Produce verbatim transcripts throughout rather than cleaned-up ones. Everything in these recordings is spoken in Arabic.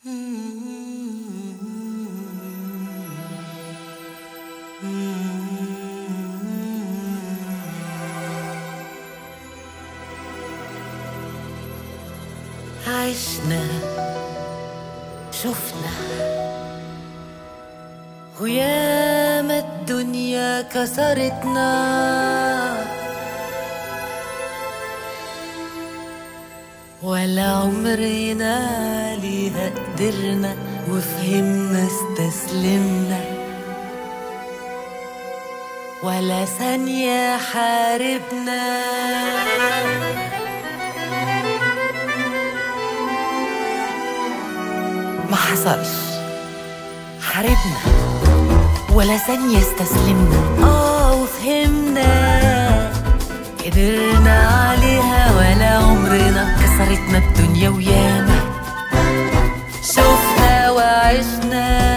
عشنا شفنا وياما الدنيا كسرتنا، ولا عمرنا ليها قدرنا وفهمنا استسلمنا، ولا ثانية حاربنا. ما حصلش، حاربنا ولا ثانية استسلمنا، اه وفهمنا قدرنا عليها، ولا عمرنا كسرتنا الدنيا وياما شفنا وعشنا.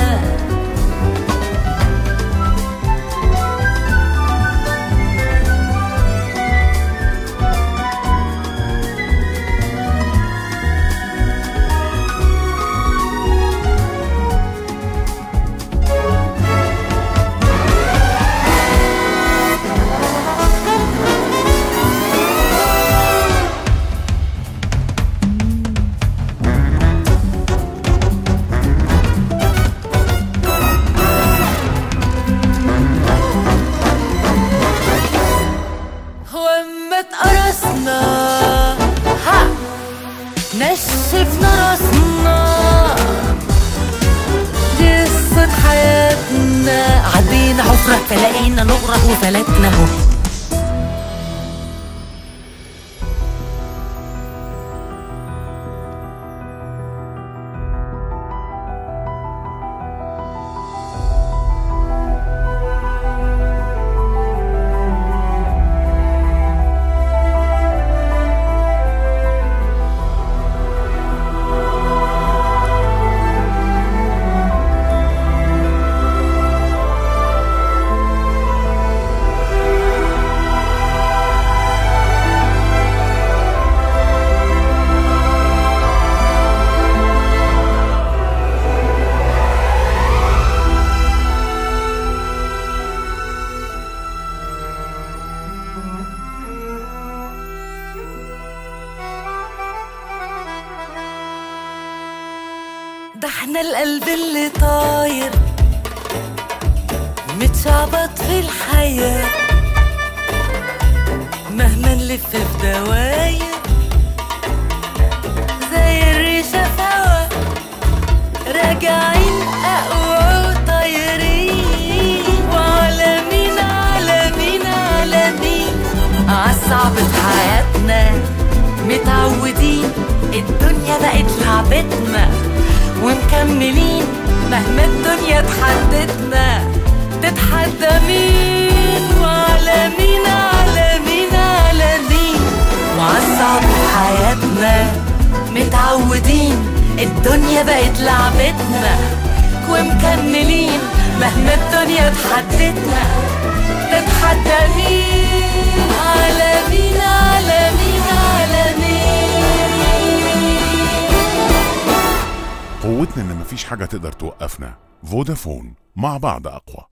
اتقرصنا ها نشفنا راسنا، دي قصة حياتنا، عدينا حفرة فلاقينا نغرق وفلتنا اهو. ده احنا القلب اللي طاير متشعبط في الحياة، مهما نلف في دواير زي الريشة في هوا، راجعين أقوى وطايرين، وعالمين عالمين عالمين عالصعب في حياتنا متعودين، الدنيا بقت لعبتنا ومكملين مهما الدنيا تحدتنا، تتحدى مين وعلى مين على مين على مين، وعالصعب في حياتنا متعودين، الدنيا بقت لعبتنا ومكملين مهما الدنيا تحدتنا، تتحدى مين على مين على مين على مين. قوتنا ان مفيش حاجة تقدر توقفنا. فودافون، مع بعض اقوى.